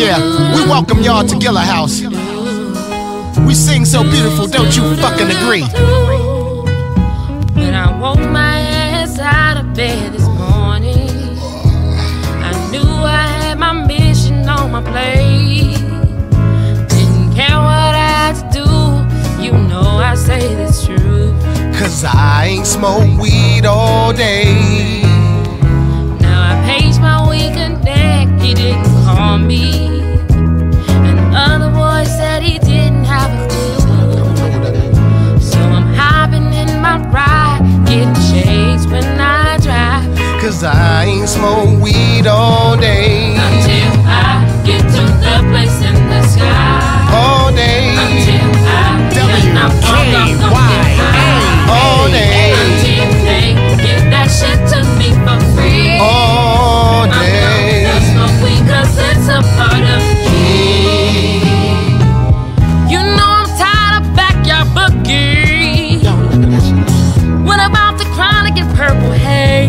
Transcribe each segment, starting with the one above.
Yeah, we welcome y'all to Gilla House. We sing so beautiful, don't you fucking agree? When I woke my ass out of bed this morning, I knew I had my mission on my plate. Didn't care what I had to do, you know I say this true. Cause I ain't smoked weed all day. Now I paged my weaker neck, he didn't call me. And other boy said he didn't have a clue. So I'm hopping in my ride, getting shades when I drive. Cause I ain't smoked weed all day. Until I get to the place in the sky. All day. Until I cannot walk up, don't get high. All day. Until they give that shit to me for free. All day. I'm smoke weed cause it's a part of me. You know I'm tired of backyard boogie. What about the chronic and purple haze?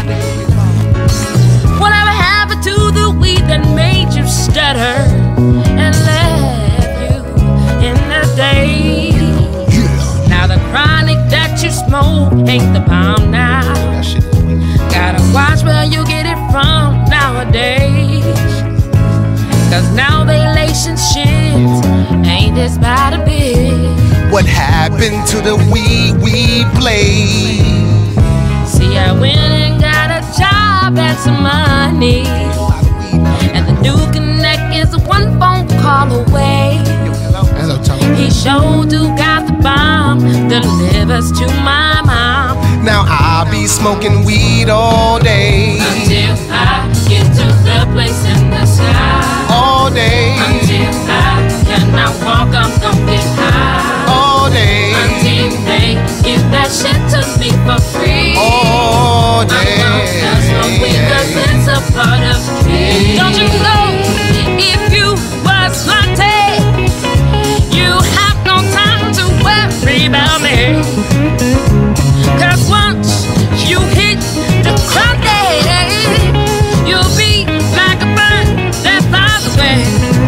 Whatever happened to the weed that made you stutter and left you in the day? Now the chronic that you smoke ain't the bomb now. Gotta watch where you get it from nowadays. Cause now they lacing shit ain't this bad a bit. What happened to the weed we played? See, I went and got a job and some money, and the new connect is one phone call away. He sure do got the bomb, delivers to my mom. Now I'll be smoking weed all day. Until I get to the place in the sky. All day. Until I cannot walk, I'm gon' get high. All day. Until they give that shit to me for free. All day. I'm smoke weed cause it's a part of me. Don't you know, if you was haunted, you have no time to worry about me. Cause once you hit the ground, you'll be like a bird that flies away.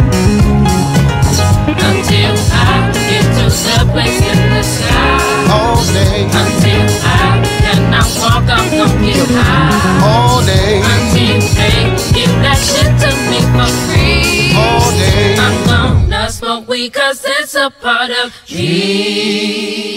Until I get to the place in the sky. All day. Until I cannot walk, I'm gon' get high. All day. Until they give that shit to me for free. All day. I'm gonna smoke weed cause it's a part of me.